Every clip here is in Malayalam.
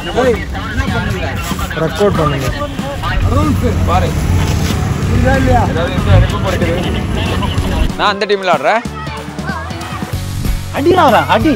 ரெக்கார்ட் பண்ணுங்க. நான் அந்த டீம்ல ஆடுறேன். அடிடா அடி.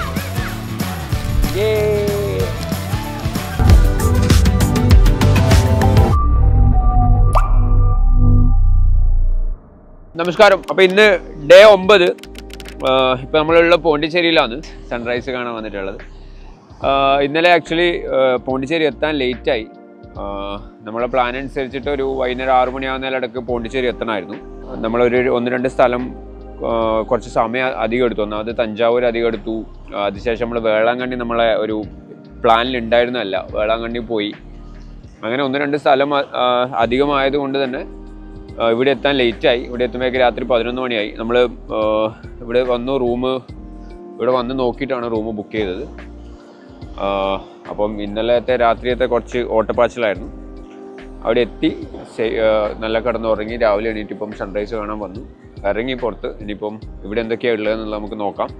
നമസ്കാരം. അപ്പോൾ ഇന്ന് ഡേ 9. ഇപ്പോൾ നമ്മളുള്ള പോണ്ടിച്ചേരിയിലാണ് സൺറൈസ് കാണാൻ വന്നിട്ടുള്ളത്. ഇന്നലെ ആക്ച്വലി പോണ്ടിച്ചേരി എത്താൻ ലേറ്റായി. നമ്മളെ പ്ലാൻ അനുസരിച്ചിട്ട് ഒരു വൈകുന്നേരം 6 മണിയാവുന്നതിലിടക്ക് പോണ്ടിച്ചേരി എത്തണമായിരുന്നു. നമ്മളൊരു 1-2 സ്ഥലം കുറച്ച് സമയം അധികം എടുത്തു. ഒന്നാമത് തഞ്ചാവൂർ അധികം എടുത്തു. അതിനുശേഷം നമ്മൾ വേളാങ്കണ്ണി നമ്മളെ ഒരു പ്ലാനിൽ ഉണ്ടായിരുന്നതല്ല, വേളാങ്കണ്ണി പോയി. അങ്ങനെ 1-2 സ്ഥലം അധികമായത് കൊണ്ട് തന്നെ ഇവിടെ എത്താൻ ലേറ്റായി. ഇവിടെ എത്തുമ്പോഴേക്ക് രാത്രി 11 മണിയായി. നമ്മൾ ഇവിടെ വന്നു, ഇവിടെ വന്ന് നോക്കിയിട്ടാണ് റൂം ബുക്ക് ചെയ്തത്. അപ്പം ഇന്നലത്തെ രാത്രിയത്തെ കുറച്ച് ഓട്ടപ്പാച്ചിലായിരുന്നു. അവിടെ എത്തി നല്ല കിടന്നുറങ്ങി. രാവിലെ എണീറ്റ് ഇപ്പം സൺറൈസ് കാണാൻ വന്നു, ഇറങ്ങി പുറത്ത്. ഇനിയിപ്പം ഇവിടെ എന്തൊക്കെയാണ് ഉള്ളതെന്നുള്ളത് നമുക്ക് നോക്കാം.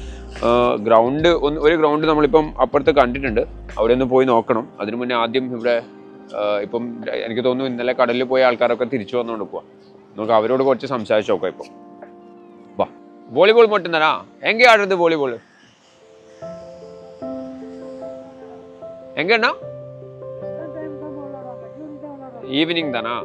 ഒരു ഗ്രൗണ്ട് നമ്മളിപ്പം അപ്പുറത്ത് കണ്ടിട്ടുണ്ട്, അവിടെ ഒന്ന് പോയി നോക്കണം. അതിനു മുന്നേ ആദ്യം ഇവിടെ ഇപ്പം എനിക്ക് തോന്നുന്നു ഇന്നലെ കടലിൽ പോയ ആൾക്കാരൊക്കെ തിരിച്ചു വന്നുകൊണ്ട് പോവാം. നമുക്ക് അവരോട് കുറച്ച് സംസാരിച്ച് നോക്കാം. ഇപ്പം വാ, വോളിബോൾ മട്ടുന്നാ എங்கே ആടുന്നത്? വോളിബോൾ எங்கன்னா ஈவினிங் தானா?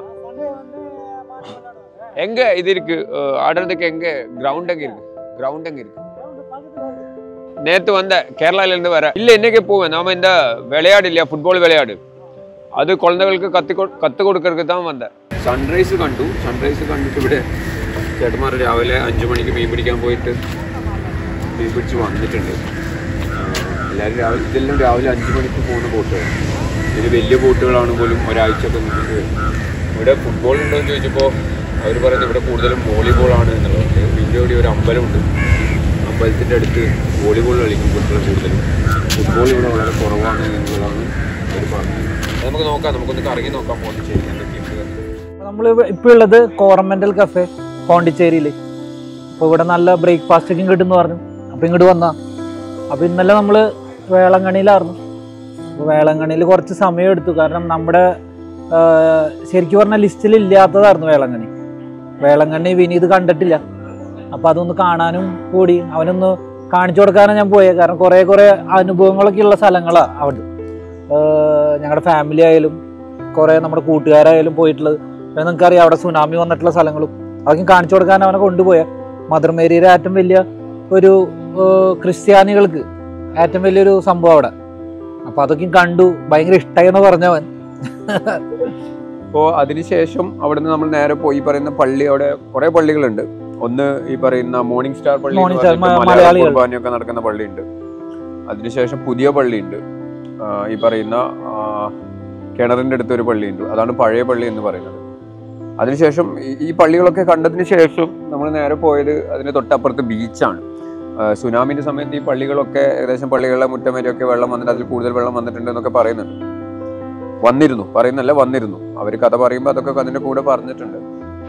எங்க இது இருக்கு ஆடுறதுக்கு? எங்க கிரவுண்ட் எங்க இருக்கு? கிரவுண்ட் எங்க இருக்கு? நேத்து வந்த கேரளால இருந்து வர இல்ல, இன்னைக்கு போவேன். நாம இந்த விளையாடு இல்லையா, ഫുട്ബോൾ വിളയാട്, അത് കുഴന്തകൾക്ക് കത്ത് കൊടുക്കർക്ക് താൻ വന്ന. സൺറൈസ് കണ്ടിട്ട് ഇവിടെ ചേട്ടന്മാർ രാവിലെ 5 മണിക്ക് മീൻ പിടിക്കാൻ പോയിട്ട് മീൻ പിടിച്ച് വന്നിട്ടുണ്ട്. എല്ലാവരും ഇതെല്ലാം രാവിലെ 5 മണിക്ക് പോകുന്ന ബോട്ടുകളാണ്. ഇതിന് വലിയ ബോട്ടുകളാണ് പോലും ഒരാഴ്ചയൊക്കെ നിന്നിട്ട് വരുന്നത്. ഇവിടെ ഫുട്ബോൾ ഉണ്ടോ എന്ന് ചോദിച്ചപ്പോൾ അവർ പറയുന്നത് ഇവിടെ കൂടുതലും വോളിബോളാണ് എന്നുള്ളത്. ഇതിൻ്റെ കൂടി ഒരു അമ്പലമുണ്ട്, അമ്പലത്തിൻ്റെ അടുത്ത് വോളിബോൾ കളിക്കും കുട്ടികൾ കൂടുതലും. ഫുട്ബോൾ ഇവിടെ വളരെ കുറവാണ് എന്നുള്ളതാണ് അവർ പറഞ്ഞത്. നമുക്ക് നോക്കാം, നമുക്കൊന്ന് കറങ്ങി നോക്കാം പോണ്ടിച്ചേരി എന്തൊക്കെയുണ്ട്. നമ്മൾ ഇപ്പോൾ ഉള്ളത് കോറമന്റൽ കഫേ പോണ്ടിച്ചേരിയിൽ. അപ്പോൾ ഇവിടെ നല്ല ബ്രേക്ക്ഫാസ്റ്റ് ഒക്കെ കിട്ടുമെന്ന് പറഞ്ഞു. അപ്പോൾ ഇങ്ങോട്ട് വന്നാ. അപ്പോൾ ഇന്നലെ നമ്മൾ വേളാങ്കണ്ണിയിലായിരുന്നു. അപ്പോൾ വേളാങ്കണ്ണിയിൽ കുറച്ച് സമയം എടുത്തു. കാരണം നമ്മുടെ ശരിക്കും പറഞ്ഞാൽ ലിസ്റ്റിൽ ഇല്ലാത്തതായിരുന്നു വേളാങ്കണ്ണി വിനീത് കണ്ടിട്ടില്ല. അപ്പോൾ അതൊന്ന് കാണാനും കൂടി അവനൊന്ന് കാണിച്ചു കൊടുക്കാനാണ് ഞാൻ പോയത്. കാരണം കുറേ അനുഭവങ്ങളൊക്കെ ഉള്ള സ്ഥലങ്ങളാണ് അവിടെ. ഞങ്ങളുടെ ഫാമിലി ആയാലും കുറേ നമ്മുടെ കൂട്ടുകാരായാലും പോയിട്ടുള്ളത്. നിങ്ങൾക്കറിയാം, അവിടെ സുനാമി വന്നിട്ടുള്ള സ്ഥലങ്ങളും അതൊക്കെ കാണിച്ചു കൊടുക്കാൻ അവനെ കൊണ്ടുപോയ. മദർ മേരിയുടെ ഏറ്റവും വലിയ ഒരു ക്രിസ്ത്യാനികൾക്ക് ഏറ്റവും വലിയൊരു സംഭവം അവിടെ. അപ്പോൾ അതൊക്കെ കണ്ടു, ഭയങ്കര ഇഷ്ടമായെന്ന് പറഞ്ഞവൻ. അപ്പോൾ അതിനുശേഷം അവിടെ നിന്ന് നമ്മൾ നേരെ പോയി പറയുന്ന പള്ളി. അവിടെ കുറേ പള്ളികളുണ്ട്. ഒന്ന് ഈ പറയുന്ന മോർണിംഗ് സ്റ്റാർ പള്ളി, മലയാളി കുർബാനയൊക്കെ നടക്കുന്ന പള്ളിയുണ്ട്. അതിനുശേഷം പുതിയ പള്ളിയുണ്ട്, ഈ പറയുന്ന കിണറിൻ്റെ അടുത്തൊരു പള്ളിയുണ്ട്. അതാണ് പഴയ പള്ളി എന്ന് പറയുന്നത്. അതിനുശേഷം ഈ പള്ളികളൊക്കെ കണ്ടതിന് ശേഷം നമ്മൾ നേരെ പോയത് അതിന് തൊട്ടപ്പുറത്ത് ബീച്ചാണ്. സുനാമിൻ്റെ സമയത്ത് ഈ പള്ളികളൊക്കെ ഏകദേശം പള്ളികളിലെ മുറ്റം വരെയൊക്കെ വെള്ളം വന്നിട്ട് അതിൽ കൂടുതൽ വെള്ളം വന്നിട്ടുണ്ട് എന്നൊക്കെ വന്നിരുന്നു. അവർ കഥ പറയുമ്പോൾ അതൊക്കെ അതിൻ്റെ കൂടെ പറഞ്ഞിട്ടുണ്ട്.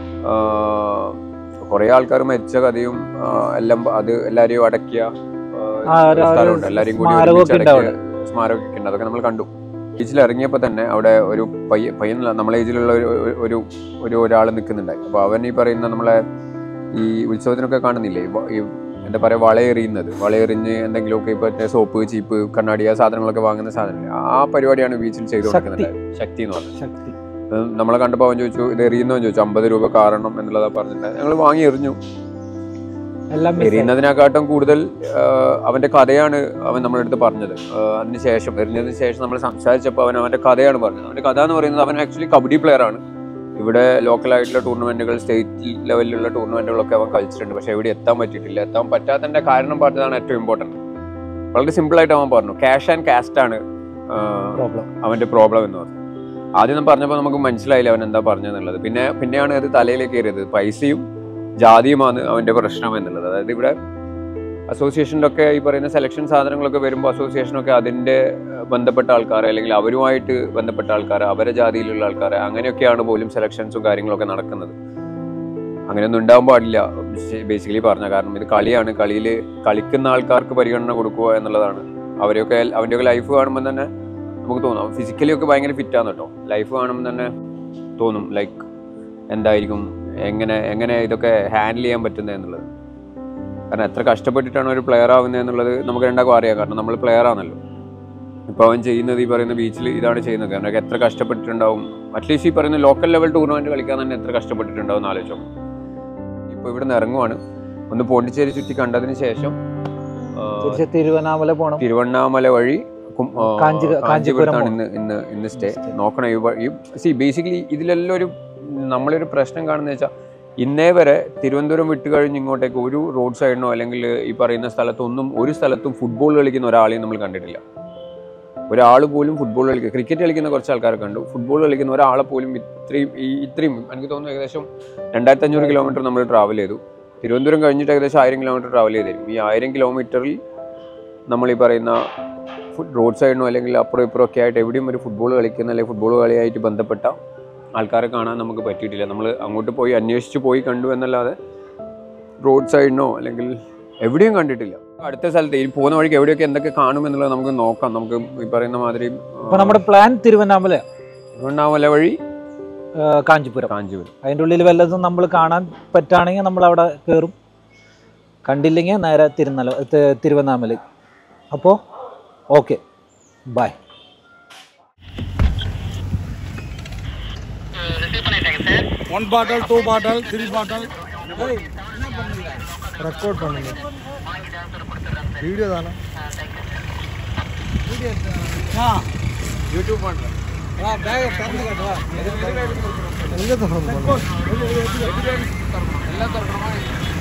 കുറേ ആൾക്കാർ മരിച്ച കഥയും എല്ലാം എല്ലാവരെയും അടക്കിയ സ്ഥലമുണ്ട്. എല്ലാവരെയും കൂടി സ്മാരകമൊക്കെ ഉണ്ട്. അതൊക്കെ നമ്മൾ കണ്ടു. ബീച്ചിൽ ഇറങ്ങിയപ്പോൾ തന്നെ അവിടെ ഒരു പയ്യൻ നമ്മളെ ഏജിലുള്ള ഒരാൾ നിൽക്കുന്നുണ്ടായി. അപ്പോൾ അവൻ ഈ പറയുന്ന നമ്മളെ ഈ ഉത്സവത്തിനൊക്കെ കാണുന്നില്ലേ, ഈ എന്താ പറയുക, വളയെറിഞ്ഞ് എന്തെങ്കിലുമൊക്കെ ഇപ്പോൾ സോപ്പ്, ചീപ്പ്, കണ്ണാടി, ആ സാധനങ്ങളൊക്കെ വാങ്ങുന്ന സാധനമില്ല, ആ പരിപാടിയാണ് ബീച്ചിൽ ചെയ്തു കൊടുക്കുന്നുണ്ടായത്. ശക്തി എന്ന് പറഞ്ഞത്. നമ്മളെ കണ്ടപ്പോൾ അവൻ ചോദിച്ചു, ഇത് എറിയുന്നവൻ ചോദിച്ചു, 50 രൂപ കാരണം എന്നുള്ളതാണ് പറഞ്ഞിട്ടുണ്ടായത്. ഞങ്ങൾ വാങ്ങി എറിഞ്ഞു. എറിയുന്നതിനെക്കാട്ടും കൂടുതൽ അവന്റെ കഥയാണ് അവൻ നമ്മുടെ അടുത്ത് പറഞ്ഞത്. എറിഞ്ഞതിന് ശേഷം നമ്മൾ സംസാരിച്ചപ്പോൾ അവന്റെ കഥയാണ് പറഞ്ഞത്. അവന്റെ കഥ എന്ന് പറയുന്നത്, അവൻ ആക്ച്വലി കബഡി പ്ലെയർ ആണ്. ഇവിടെ ലോക്കലായിട്ടുള്ള ടൂർണമെന്റുകൾ, സ്റ്റേറ്റ് ലെവലിലുള്ള ടൂർണമെന്റുകളൊക്കെ അവൻ കളിച്ചിട്ടുണ്ട്. പക്ഷെ ഇവിടെ എത്താൻ പറ്റിയിട്ടില്ല. എത്താൻ പറ്റാത്തതിന്റെ കാരണം പറഞ്ഞതാണ് ഏറ്റവും ഇമ്പോർട്ടൻറ്റ്. വളരെ സിമ്പിളായിട്ട് അവൻ പറഞ്ഞു, ക്യാഷ് ആൻഡ് കാസ്റ്റ് ആണ് അവന്റെ പ്രോബ്ലം എന്ന് പറഞ്ഞു. ആദ്യം പറഞ്ഞപ്പോൾ നമുക്ക് മനസ്സിലായില്ല അവൻ എന്താ പറഞ്ഞതെന്നുള്ളത്. പിന്നെയാണ് അത് തലയിലേക്ക് കയറിയത്. പൈസയും ജാതിയുമാണ് അവന്റെ പ്രശ്നം എന്നുള്ളത്. അതായത് ഇവിടെ അസോസിയേഷനിലൊക്കെ ഈ പറയുന്ന സെലക്ഷൻ സാധനങ്ങളൊക്കെ വരുമ്പോൾ അസോസിയേഷനൊക്കെ അതിൻ്റെ ബന്ധപ്പെട്ട ആൾക്കാരെ, അല്ലെങ്കിൽ അവരുമായിട്ട് ബന്ധപ്പെട്ട ആൾക്കാരെ, അവരെ ജാതിയിലുള്ള ആൾക്കാരെ, അങ്ങനെയൊക്കെയാണ് പോലും സെലക്ഷൻസും കാര്യങ്ങളൊക്കെ നടക്കുന്നത്. അങ്ങനെയൊന്നും ഉണ്ടാകാൻ പാടില്ല ബേസിക്കലി പറഞ്ഞ. കാരണം ഇത് കളിയാണ്. കളിക്കുന്ന ആൾക്കാർക്ക് പരിഗണന കൊടുക്കുക എന്നുള്ളതാണ്. അവൻ്റെയൊക്കെ ലൈഫ് കാണുമ്പോൾ തന്നെ നമുക്ക് തോന്നും ഫിസിക്കലി ഒക്കെ ഭയങ്കര ഫിറ്റാണ് കേട്ടോ. ലൈഫ് കാണുമ്പോൾ തന്നെ തോന്നും ലൈക്ക് എന്തായിരിക്കും, എങ്ങനെ ഇതൊക്കെ ഹാൻഡിൽ ചെയ്യാൻ പറ്റുന്നത് എന്നുള്ളത്. കാരണം എത്ര കഷ്ടപ്പെട്ടിട്ടാണ് ഒരു പ്ലെയർ ആവുന്നത് എന്നുള്ളത് നമുക്ക് രണ്ടാൾക്കും അറിയാം. കാരണം നമ്മൾ പ്ലെയർ ആണല്ലോ. ഇപ്പോൾ അവൻ ചെയ്യുന്നത് ഈ പറയുന്ന ബീച്ചിൽ ഇതാണ് ചെയ്യുന്നത്. കാരണം എത്ര കഷ്ടപ്പെട്ടിട്ടുണ്ടാവും. അറ്റ്ലീസ്റ്റ് ഈ പറയുന്ന ലോക്കൽ ലെവൽ ടൂർണമെൻറ്റ് കളിക്കാൻ തന്നെ എത്ര കഷ്ടപ്പെട്ടിട്ടുണ്ടാവും എന്ന് ആലോചിച്ചോ. ഇപ്പോൾ ഇവിടെ നിന്ന് ഇറങ്ങുവാണ്. ഒന്ന് പോണ്ടിച്ചേരി ചുറ്റി കണ്ടതിന് ശേഷം തിരുവണ്ണാമല പോകണം. തിരുവണ്ണാമല വഴി കാഞ്ചീപുരത്താണ് ഇന്ന് സ്റ്റേ. നോക്കണം ഈ ബേസിക്കലി ഇതിലെല്ലാം ഒരു നമ്മളൊരു പ്രശ്നം കാണുന്നത് വെച്ചാൽ ഇന്നേ വരെ തിരുവനന്തപുരം വിട്ട് കഴിഞ്ഞ് ഇങ്ങോട്ടേക്ക് ഒരു റോഡ് സൈഡിനോ അല്ലെങ്കിൽ ഈ പറയുന്ന സ്ഥലത്തൊന്നും ഒരു സ്ഥലത്തും ഫുട്ബോൾ കളിക്കുന്ന ഒരാളെയും നമ്മൾ കണ്ടിട്ടില്ല. ഒരാൾ പോലും ഫുട്ബോൾ കളിക്കുക, ക്രിക്കറ്റ് കളിക്കുന്ന കുറച്ച് ആൾക്കാരെ കണ്ടു. ഫുട്ബോൾ കളിക്കുന്ന ഒരാളെ പോലും ഇത്രയും എനിക്ക് തോന്നുന്നു ഏകദേശം 2500 കിലോമീറ്റർ നമ്മൾ ട്രാവൽ ചെയ്തു. തിരുവനന്തപുരം കഴിഞ്ഞിട്ട് ഏകദേശം 1000 കിലോമീറ്റർ ട്രാവൽ ചെയ്തിരുന്നു. ഈ 1000 കിലോമീറ്ററിൽ നമ്മൾ ഈ പറയുന്ന റോഡ് സൈഡിനോ അല്ലെങ്കിൽ അപ്പുറം ഇപ്പുറം ഒക്കെ ആയിട്ട് എവിടെയും ഒരു ഫുട്ബോൾ കളിക്കുന്ന അല്ലെങ്കിൽ ഫുട്ബോൾ കളിയായിട്ട് ബന്ധപ്പെട്ട ആൾക്കാരെ കാണാൻ നമുക്ക് പറ്റിയിട്ടില്ല. നമ്മൾ അങ്ങോട്ട് പോയി അന്വേഷിച്ച് പോയി കണ്ടു എന്നല്ലാതെ റോഡ് സൈഡിനോ അല്ലെങ്കിൽ എവിടെയും കണ്ടിട്ടില്ല. അടുത്ത സ്ഥലത്ത് ഈ പോകുന്ന വഴിക്ക് എവിടെയൊക്കെ എന്തൊക്കെ കാണുമെന്നുള്ളത് നമുക്ക് നോക്കാം. നമുക്ക് ഈ പറയുന്ന മാതിരി നമ്മുടെ പ്ലാൻ തിരുവണ്ണാമല വഴി കാഞ്ചീപുരം. അതിൻ്റെ ഉള്ളിൽ വല്ലതും നമ്മൾ കാണാൻ പറ്റുകയാണെങ്കിൽ നമ്മൾ അവിടെ കയറും. കണ്ടില്ലെങ്കിൽ നേരെ തിരുവണ്ണാമല. അപ്പോൾ okay, bye. One bottle, 2 bottle, 3 bottle. Record பண்ணுங்க. வீடியோ தானா? வீடியோ. YouTube பண்றேன். பேக் தரந்து காட்டுவா. எங்க தரணும்? எல்லாம் தரணுமா?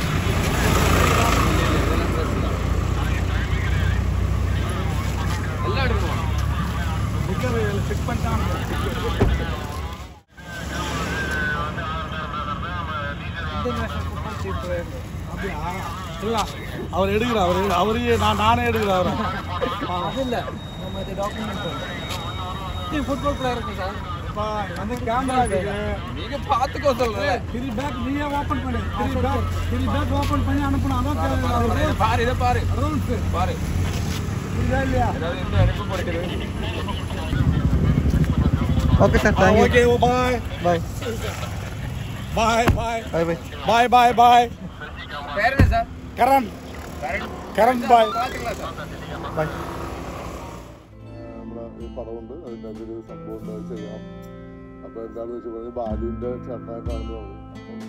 எல்லாம் எடுக்கணும். நிக்கற செக் பண்ணிட்டான். அவர் எடுக்கிறார், அவரையே நானே எடுக்கிறேன். ஃபுட்பால் பிளேயர் இருக்கு சார். அந்த கேமரா நீங்க பாத்துக்கோ சொல்றேன். திரி பேக் நீயே ஓபன் பண்ணு. திரி பேக் ஓபன் பண்ணி அனுப்பணும். அதான் பாரு, இத பாரு, ரூல்ஸ் பாரு. புரியுதா இல்லையா? அதாவது இந்த அனுப்ப போறது. Okay sir, thank you. Okay, bye bye bye bye bye bye bye bye പേര് എന്താ സർ? Karan bye bye. നമ്മുടെ ഈ പടമുണ്ട്, അതിൻ്റെ അതൊരു സംഭവം ഉണ്ട്, അത് ചെയ്യാം. അപ്പോൾ എന്താണെന്ന് വെച്ചാൽ പറഞ്ഞാൽ ബാലുവിൻ്റെ ചേട്ടനായിട്ടാണെന്ന് പറഞ്ഞു.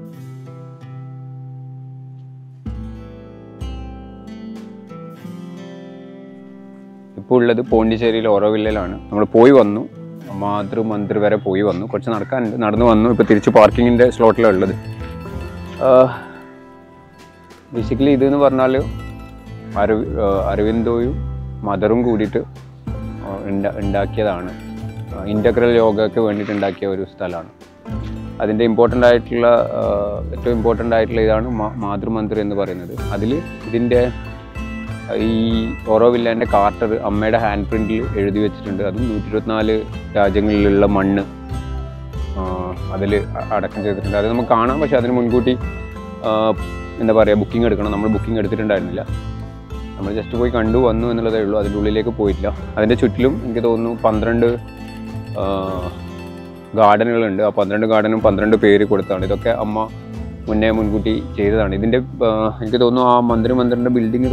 ഇപ്പോൾ ഉള്ളത് പോണ്ടിച്ചേരിയിൽ ഓറോവില്ലയിലാണ്. നമ്മൾ പോയി വന്നു, മാതൃമന്ത്രി വരെ പോയി വന്നു. കുറച്ച് നടക്കാനുണ്ട്, നടന്നു വന്നു. ഇപ്പോൾ തിരിച്ച് പാർക്കിങ്ങിൻ്റെ സ്ലോട്ടിലാണ് ഉള്ളത്. ബേസിക്കലി ഇതെന്ന് പറഞ്ഞാൽ അരവിന്ദോയും മദറും കൂടിയിട്ട് ഉണ്ടാക്കിയതാണ്. ഇൻ്റഗ്രൽ യോഗയ്ക്ക് വേണ്ടിയിട്ട് ഉണ്ടാക്കിയ ഒരു സ്ഥലമാണ്. അതിൻ്റെ ഏറ്റവും ഇമ്പോർട്ടൻ്റ് ആയിട്ടുള്ള ഇതാണ് മാതൃമന്ത്രി എന്ന് പറയുന്നത്. അതിൽ ഇതിൻ്റെ ഈ ഓറോവില്ലേൻ്റെ കാർട്ടർ അമ്മയുടെ ഹാൻഡ് പ്രിൻറ്റിൽ എഴുതി വെച്ചിട്ടുണ്ട്. അതും 124 രാജ്യങ്ങളിലുള്ള മണ്ണ് അതിൽ അടക്കം ചെയ്തിട്ടുണ്ട്. അത് നമുക്ക് കാണാം. പക്ഷേ അതിന് മുൻകൂട്ടി എന്താ പറയുക, ബുക്കിംഗ് എടുക്കണം. നമ്മൾ ബുക്കിംഗ് എടുത്തിട്ടുണ്ടായിരുന്നില്ല. നമ്മൾ ജസ്റ്റ് പോയി കണ്ടു വന്നു എന്നുള്ളതേ ഉള്ളൂ. അതിൻ്റെ ഉള്ളിലേക്ക് പോയിട്ടില്ല. അതിൻ്റെ ചുറ്റിലും എനിക്ക് തോന്നുന്നു 12 ഗാർഡനുകളുണ്ട്. ആ 12 ഗാർഡനും 12 പേര് കൊടുത്താണ്. ഇതൊക്കെ അമ്മ മുൻകൂട്ടി ചെയ്തതാണ്. ഇതിൻ്റെ എനിക്ക് തോന്നുന്നു ആ മന്ത്രിൻ്റെ ബിൽഡിങ്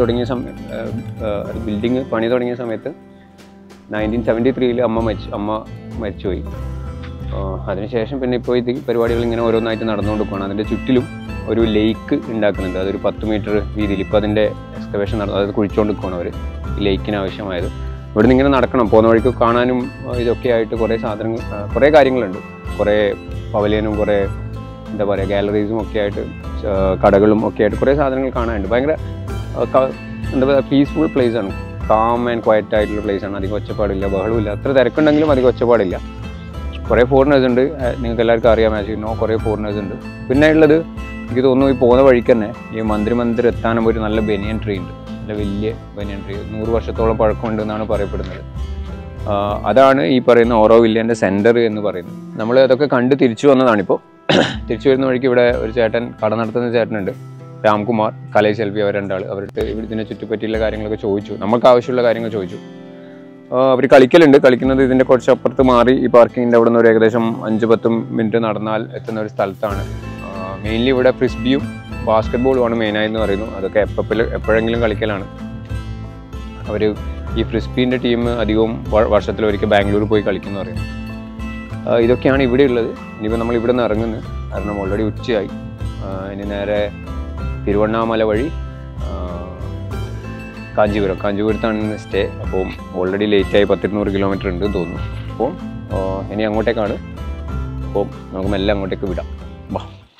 പണി തുടങ്ങിയ സമയത്ത് 1973 അമ്മ മരിച്ചുപോയി. അതിനുശേഷം പിന്നെ ഇപ്പോൾ ഇത് പരിപാടികൾ ഇങ്ങനെ ഓരോന്നായിട്ട് നടന്നുകൊണ്ടിരിക്കുകയാണ്. അതിൻ്റെ ചുറ്റിലും ഒരു ലേക്ക് ഉണ്ടാക്കുന്നുണ്ട്. അതൊരു 10 മീറ്റർ വീതിയിൽ. ഇപ്പോൾ അതിൻ്റെ എക്സ്കവേഷൻ അതായത് കുഴിച്ചുകൊണ്ടിരിക്കുകയാണ് അവർ, ഈ ലേക്കിന് ആവശ്യമായത്. ഇവിടെ നിന്ന് ഇങ്ങനെ നടക്കണം. പോകുന്ന വഴിക്ക് കാണാനും ഇതൊക്കെ ആയിട്ട് കുറേ കാര്യങ്ങളുണ്ട്. കുറേ പവലിയനും കുറേ എന്താ പറയുക ഗാലറീസും ഒക്കെ ആയിട്ട് കടകളും ഒക്കെ ആയിട്ട് കുറേ സാധനങ്ങൾ കാണാനുണ്ട്. ഭയങ്കര എന്താ പറയുക പീസ്ഫുൾ പ്ലേസാണ്. കാം ആൻഡ് ക്വയറ്റ് ആയിട്ടുള്ള പ്ലേസാണ്. അധികം ഒച്ചപ്പാടില്ല, ബഹളമില്ല. അത്ര തിരക്കുണ്ടെങ്കിലും അധികം ഒച്ചപ്പാടില്ല. കുറേ ഫോറിനേഴ്സ് ഉണ്ട്. നിങ്ങൾക്ക് എല്ലാവർക്കും അറിയാം, മാച്ചിനോ കുറേ ഫോറിനേഴ്സ് ഉണ്ട്. പിന്നെ ഉള്ളത് എനിക്ക് തോന്നുന്നു ഈ പോകുന്ന വഴിക്ക് തന്നെ ഈ മന്ത്രി എത്താനും ഒരു നല്ല ബനിയൻ ട്രീ ഉണ്ട്. നല്ല വലിയ ബനിയൻ ട്രീ, 100 വർഷത്തോളം പഴക്കമുണ്ട് എന്നാണ് പറയപ്പെടുന്നത്. അതാണ് ഈ പറയുന്ന ഓറോവില്ലേൻ്റെ സെൻറ്റർ എന്ന് പറയുന്നത്. നമ്മൾ അതൊക്കെ കണ്ട് തിരിച്ചു വന്നതാണിപ്പോൾ. തിരിച്ചു വരുന്ന വഴിക്ക് ഇവിടെ ഒരു ചേട്ടൻ, കട നടത്തുന്ന ചേട്ടനുണ്ട്, രാംകുമാർ, കലൈ സെൽവി, അവർ രണ്ടാൾ. അവരുടെ ഇതിനെ ചുറ്റിപ്പറ്റിയുള്ള കാര്യങ്ങളൊക്കെ ചോദിച്ചു. നമുക്ക് ആവശ്യമുള്ള കാര്യങ്ങൾ ചോദിച്ചു. അവർ കളിക്കുന്നത് ഇതിൻ്റെ കുറച്ച് അപ്പുറത്ത് മാറി ഈ പാർക്കിങ്ങിൻ്റെ അവിടെ നിന്ന് ഒരു ഏകദേശം 5-10 മിനിറ്റ് നടന്നാൽ എത്തുന്ന ഒരു സ്ഥലത്താണ്. മെയിൻലി ഇവിടെ ഫ്രിസ്ബിയും ബാസ്കറ്റ്ബോളുമാണ് മെയിനായെന്ന് പറയുന്നു. അതൊക്കെ എപ്പോഴെങ്കിലും കളിക്കലാണ്. അവർ ഈ ഫ്രിസ്ബീൻ്റെ ടീം അധികവും വർഷത്തിലൊരിക്കൽ ബാംഗ്ലൂർ പോയി കളിക്കുന്നു പറയുന്നു. ഇതൊക്കെയാണ് ഇവിടെ ഉള്ളത്. ഇനിയിപ്പോൾ നമ്മൾ ഇവിടെ നിന്ന് ഇറങ്ങുന്നത് കാരണം ഓൾറെഡി ഉച്ചയായി. ഇനി നേരെ തിരുവണ്ണാമല വഴി കാഞ്ചീപുരത്താണ് ഇന്ന് സ്റ്റേ. അപ്പോൾ ഓൾറെഡി ലേറ്റായി 100-200 കിലോമീറ്റർ ഉണ്ട് തോന്നുന്നു. അപ്പോൾ ഇനി അങ്ങോട്ടേക്കാണ്. അപ്പോൾ നമുക്ക് മെല്ലെ അങ്ങോട്ടേക്ക് വിടാം. വാ.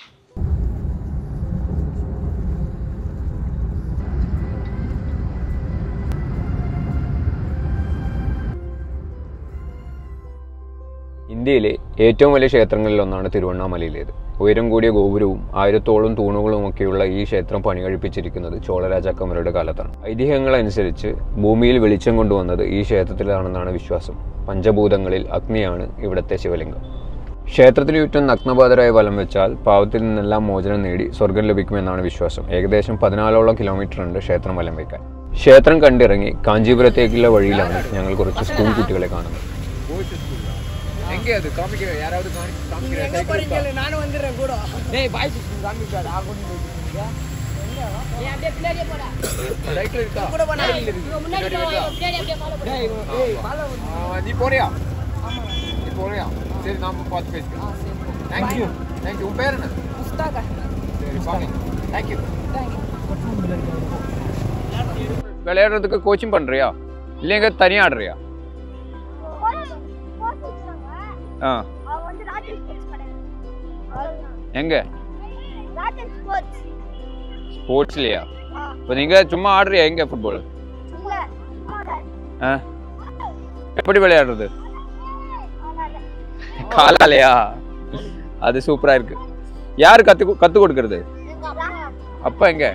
ഇന്ത്യയിലെ ഏറ്റവും വലിയ ക്ഷേത്രങ്ങളിലൊന്നാണ് തിരുവണ്ണാമലയിലേത്. ഉയരം കൂടിയ ഗോപുരവും 1000ഓളം തൂണുകളും ഒക്കെയുള്ള ഈ ക്ഷേത്രം പണി കഴിപ്പിച്ചിരിക്കുന്നത് ചോളരാജാക്കന്മാരുടെ കാലത്താണ്. ഐതിഹ്യങ്ങളനുസരിച്ച് ഭൂമിയിൽ വെളിച്ചം കൊണ്ടുവന്നത് ഈ ക്ഷേത്രത്തിലാണെന്നാണ് വിശ്വാസം. പഞ്ചഭൂതങ്ങളിൽ അഗ്നിയാണ് ഇവിടുത്തെ ശിവലിംഗം. ക്ഷേത്രത്തിന് ചുറ്റും നഗ്നപാതരായ വലം വെച്ചാൽ പാവത്തിൽ നിന്നെല്ലാം മോചനം നേടി സ്വർഗം ലഭിക്കുമെന്നാണ് വിശ്വാസം. ഏകദേശം 14ഓളം കിലോമീറ്റർ ഉണ്ട് ക്ഷേത്രം വലം വയ്ക്കാൻ. ക്ഷേത്രം കണ്ടിറങ്ങി കാഞ്ചീപുരത്തേക്കുള്ള വഴിയിലാണ് ഞങ്ങൾ കുറച്ച് സ്കൂൾ കുട്ടികളെ കാണുന്നത്. விளையாடுறதுக்கு கோச்சிங் பண்றியா இல்லைங்க தனியா ஆடுறியா? எங்க ஸ்போர்ட்ஸ்லயா? இப்போ நீங்க சும்மா ஆடுறியா எங்க ஃபுட்பால்? எப்படி விளையாடுறது? காலாலயா? அது சூப்பரா இருக்கு. யாரு கத்து கொடுக்கறது? அப்பா எங்க?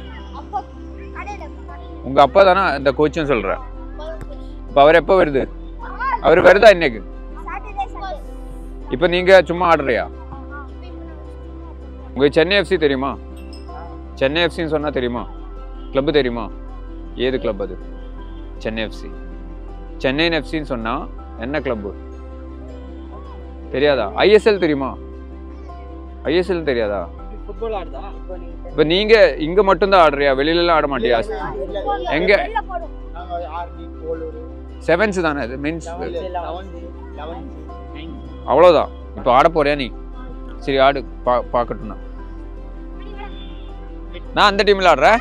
உங்க அப்பா தானா இந்த கோச்சிங் சொல்ற? இப்ப அவர் எப்ப வருது? அவர் வருதா இன்னைக்கு? இப்போ நீங்க சும்மா ஆடுறியா? உங்களுக்கு சென்னை எஃப்சி தெரியுமா? சென்னை எஃப்சின்னு சொன்னா தெரியுமா? கிளப் தெரியுமா? ஏது கிளப் அது? சென்னை எஃப்சி. சென்னை எஃப்சின்னு சொன்னா என்ன கிளப் தெரியாதா? ஐஎஸ்எல் தெரியுமா? ஐஎஸ்எல் தெரியாதா? ஃபுட்பால் ஆடுதா? இப்போ நீங்க இங்க மட்டும் தான் ஆடுறியா? வெளியில எல்லாம் ஆட மாட்டியா? எங்க? செவன்ஸ் தானே இது மீன்ஸ் அவ்வளோதான். இப்போ ஆட போறியா நீ? சரி ஆடு பார்க்கட்டும்னா. நான் அந்த டீமில் ஆடுறேன்.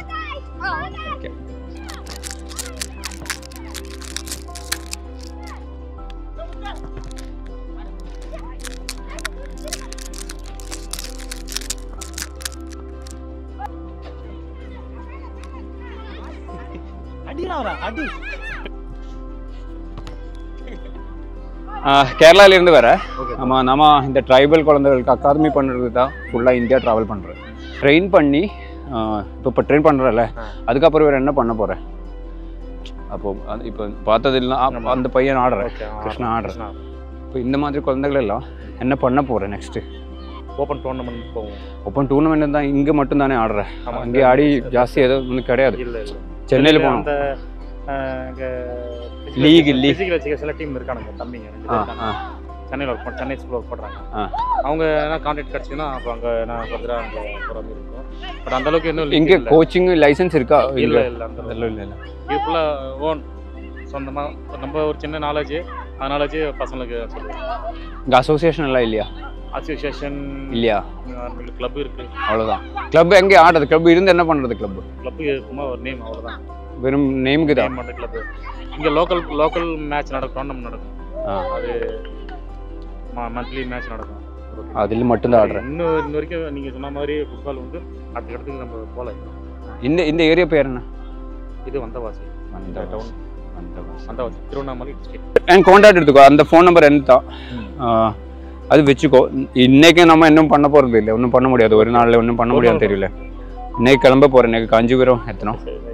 கேரளாவிலேருந்து வர நம்ம இந்த ட்ரைபல் குழந்தைகளுக்கு அகாதமி பண்ணுறது தான் ஃபுல்லாக இந்தியா ட்ராவல் பண்ணுறேன். ட்ரெயின் பண்ணி இப்போ ட்ரெயின் பண்ணுறல அதுக்கப்புறம் வேறு என்ன பண்ண போகிறேன்? அப்போது இப்போ பார்த்ததில்லாம் அந்த பையன் ஆடுறேன், கிருஷ்ணா ஆடுறேன். இப்போ இந்த மாதிரி குழந்தைகள் எல்லாம் என்ன பண்ண போகிறேன் நெக்ஸ்ட்டு? ஓப்பன் டூர்னமெண்ட் போவோம். ஓப்பன் டூர்னமெண்ட் தான் இங்கே மட்டும் தானே ஆடுறேன். அங்கே ஆடி ஜாஸ்தி எதுவும் ஒன்றும் கிடையாது. இல்லை சென்னையில் போனோம். லீக் ஃபிசிக்கல் எஜுகேஷனில் டீம் இருக்கானுங்க தம்பிங்க சென்னையில் ஒர்க் சென்னை ஸ்கூலில் ஒர்க் பண்ணுறாங்க. அவங்க என்ன கான்ட்ராக்ட் கிடச்சின்னா அப்போ அங்கே நான் ஃபர்தராக அங்கே போகிற மாதிரி இருக்கும். பட் அந்தளவுக்கு இன்னும் இங்கே கோச்சிங் லைசன்ஸ் இருக்கா? இல்லை இல்லை அந்த இல்லை இல்லை. இது ஃபுல்லாக ஓன் சொந்தமாக நம்ம ஒரு சின்ன நாலேஜ் அதனாலேஜ் பசங்களுக்கு சொல்லுவோம். இங்கே அசோசியேஷன் எல்லாம் இல்லையா? அசோசியேஷன் இல்லையா? கிளப் இருக்குது அவ்வளோதான். கிளப் எங்கே ஆடுறது? கிளப் இருந்து என்ன பண்ணுறது? கிளப்பு சும்மா ஒரு நேம் அவ்வளோதான். வெறும் நேமுக்கு தான் மட்டும் கிளப்பு. இங்கே லோக்கல் மேட்ச் நடக்கும், டோர்னமெண்ட் நடக்கும். அது மந்த்லி மேட்ச் நடக்கும். அதில் மட்டும்தான் ஆடுறேன். இன்னும் வரைக்கும் நீங்கள் சொன்ன மாதிரி ஃபுட்பால் வந்து அடுத்த இடத்துக்கு நம்ம போகல. இந்த ஏரியா பேர் என்ன? இது வந்தவாசி. Town Vandavasi Tiruvannamalai district. என் கான்டாக்ட் எடுத்துக்கோ. அந்த ஃபோன் நம்பர் என்ன தான் அது வச்சுக்கோ. இன்னைக்கு நம்ம இன்னும் பண்ண போகிறது இல்லை, ஒன்றும் பண்ண முடியாது. ஒரு நாளில் ஒன்றும் பண்ண முடியாது தெரியல. இன்னைக்கு கிளம்ப போகிறேன். இன்னைக்கு காஞ்சிபுரம் எத்தனோ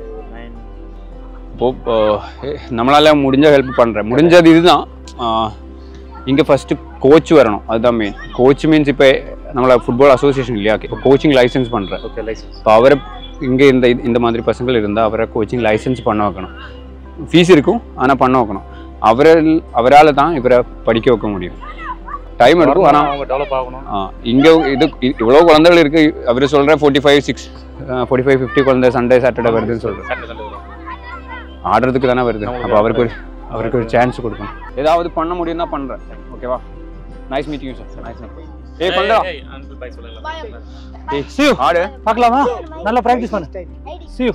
இப்போது நம்மளால் முடிஞ்ச ஹெல்ப் பண்ணுறேன். முடிஞ்சது இதுதான். இங்கே ஃபஸ்ட்டு கோச் வரணும், அதுதான் மெயின். கோச் மீன்ஸ் இப்போ நம்மளை ஃபுட்பால் அசோசியேஷன் இல்லையா, இப்போ கோச்சிங் லைசன்ஸ் பண்ணுறேன். Okay license. இப்போ அவரை இங்கே இந்த மாதிரி பசங்கள் இருந்தால் அவரை கோச்சிங் லைசன்ஸ் பண்ண வைக்கணும். ஃபீஸ் இருக்கும் ஆனால் பண்ண வைக்கணும். அவரால் தான் இவரை படிக்க வைக்க முடியும். டைம் எடுக்கும். ஆனால் அவங்க டெவலப் ஆகணும். இங்கே இவ்வளோ குழந்தைகள் இருக்கு. அவர் சொல்கிற 45-50 குழந்தை சண்டே சாட்டர்டே வருதுன்னு சொல்கிறேன். ஆடுறதுக்கு தானே வருது. அப்போ அவருக்கு ஒரு சான்ஸ் கொடுக்கணும். ஏதாவது பண்ண முடியும்னா பண்ணுறேன். ஓகேவா? Nice meeting you sir. Nice meeting. பண்ணுறா. அங்கிள் பை சொல்லலாம். See you. ஆடு பார்க்கலாமா? நல்லா ப்ராக்டிஸ் பண்ணு. See you.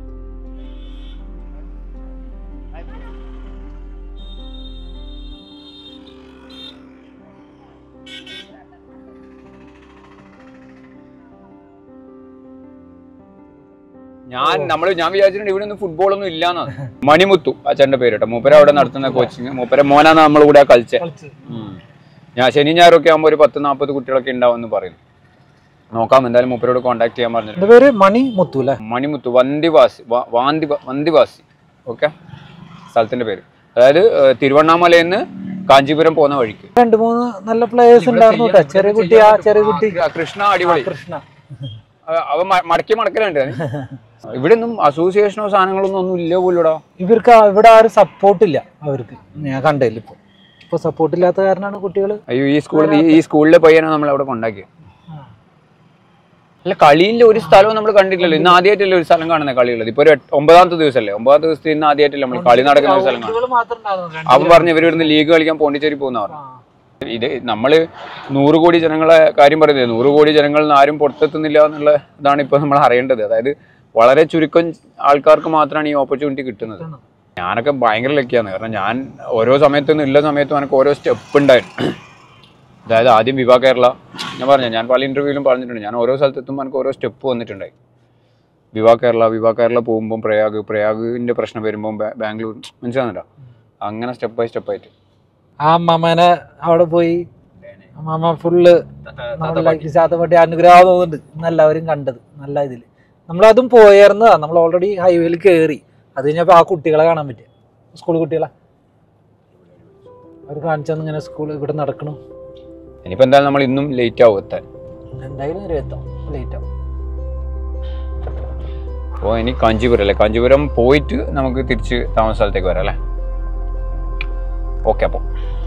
ഞാൻ വിചാരിച്ചിട്ടുണ്ട് ഇവിടെ ഒന്നും ഫുട്ബോളൊന്നും ഇല്ലാന്നാണ്. മണിമുത്തു അച്ഛൻ്റെ പേര് കേട്ടോ. മൂപ്പര അവിടെ നടത്തുന്ന കോച്ചിങ്. മൂപ്പര മോനാണ് നമ്മൾ കൂടെ കളിച്ചത്. ഞാൻ ശനി ഞായറൊക്കെ ആകുമ്പോൾ ഒരു 10-40 കുട്ടികളൊക്കെ ഉണ്ടാവും എന്ന് പറയുന്നു. നോക്കാം, എന്തായാലും മൂപ്പരോട് കോൺടാക്ട് ചെയ്യാൻ പറഞ്ഞിട്ടുണ്ട്. പേര് മണിമുത്തു അല്ലേ? മണിമുത്തു വന്ദിവാസി. ഓക്കെ, സ്ഥലത്തിന്റെ പേര്. അതായത് തിരുവണ്ണാമലയിൽ നിന്ന് കാഞ്ചീപുരം പോകുന്ന വഴിക്ക് 2-3 നല്ല പ്ലേയേഴ്സ് ഉണ്ടായിരുന്നു. ചെറിയ കുട്ടി കൃഷ്ണ അടിപൊളി. അവ മടക്കലുണ്ട്. ഇവിടെ ഒന്നും അസോസിയേഷനോ സാധനങ്ങളൊന്നും ഒന്നും ഇല്ല പോലൂടാ. ഇവർക്ക് ഇവിടെ ആരും സപ്പോർട്ട് ഇല്ല. അവർക്ക് ഞാൻ കണ്ടില്ല. ഇപ്പൊ സപ്പോർട്ട് ഇല്ലാത്ത കാരണമാണ് കുട്ടികൾ. അയ്യോ, ഈ സ്കൂളിലെ പയ്യനാണ് നമ്മൾ അവിടെ കൊണ്ടാക്കിയത്. അല്ല, കളിയിലെ ഒരു സ്ഥലവും നമ്മൾ കണ്ടിട്ടില്ലല്ലോ. ഇന്ന് ആദ്യമായിട്ടല്ലേ ഒരു സ്ഥലം കാണുന്നത് കളിയുള്ളത്. ഇപ്പൊ ഒരു 9ാമത്തെ ദിവസമല്ലേ? 9ാമത്തെ ദിവസത്തിൽ ഇന്ന് ആദ്യമായിട്ടല്ലേ നമ്മൾ കളി നടക്കുന്ന ഒരു സ്ഥലം കാണുന്നത്. അവൻ പറഞ്ഞു ഇവരിവിടുന്ന് ലീഗ് കളിക്കാൻ പോണ്ടിച്ചേരി പോകുന്നവർ. ഇത് നമ്മള് 100 കോടി ജനങ്ങളെ കാര്യം പറയുന്നത്. 100 കോടി ജനങ്ങളിൽ നിന്ന് ആരും പുറത്തെത്തുന്നില്ല എന്നുള്ള ഇതാണ് ഇപ്പൊ നമ്മൾ അറിയേണ്ടത്. അതായത് വളരെ ചുരുക്കം ആൾക്കാർക്ക് മാത്രമാണ് ഈ ഓപ്പർച്യൂണിറ്റി കിട്ടുന്നത്. ഞാനൊക്കെ ഭയങ്കര ലക്കിയാണ്. കാരണം ഞാൻ ഓരോ സമയത്തും എല്ലാ സമയത്തും എനിക്ക് ഓരോ സ്റ്റെപ്പ് ഉണ്ടായിരുന്നു. അതായത് ആദ്യം വിവാ കേരള, ഞാൻ പല ഇന്റർവ്യൂവിലും പറഞ്ഞിട്ടുണ്ട്. ഞാൻ ഓരോ സ്ഥലത്തെത്തുമ്പോൾ എനിക്ക് ഓരോ സ്റ്റെപ്പ് വന്നിട്ടുണ്ടായി. വിവാ കേരള പോകുമ്പോൾ പ്രയാഗിന്റെ പ്രശ്നം വരുമ്പോൾ ബാംഗ്ലൂർ, മനസ്സിലാകുന്നുണ്ടോ? അങ്ങനെ സ്റ്റെപ്പ് ബൈ സ്റ്റെപ്പ് ആയിട്ട് ആ അമ്മാമനെ അവിടെ പോയി അമ്മാമ ഫുള്ള് ചാത്തപ്പട്ടി അനുഗ്രഹം തോന്നുന്നുണ്ട്. എല്ലാവരും കണ്ടത് നല്ല ഇതില്. നമ്മളതും പോയായിരുന്നതാ. നമ്മൾ ഓൾറെഡി ഹൈവേയിൽ കയറി. അത് കഴിഞ്ഞപ്പോൾ ആ കുട്ടികളെ കാണാൻ പറ്റിയ സ്കൂൾ കുട്ടികളെ അവർ കാണിച്ചെന്ന് ഇങ്ങനെ സ്കൂൾ ഇവിടെ നടക്കണം. ഇനിയിപ്പോൾ എന്തായാലും നമ്മൾ ഇന്നും ലേറ്റ് ആവും എത്താൻ. എന്തായാലും ലേറ്റ് ആവും. അപ്പോൾ ഇനി കാഞ്ചീപുരം അല്ലേ? കാഞ്ചീപുരം പോയിട്ട് നമുക്ക് തിരിച്ച് താമസ സ്ഥലത്തേക്ക് വരാം അല്ലേ? ഓക്കെ, അപ്പോൾ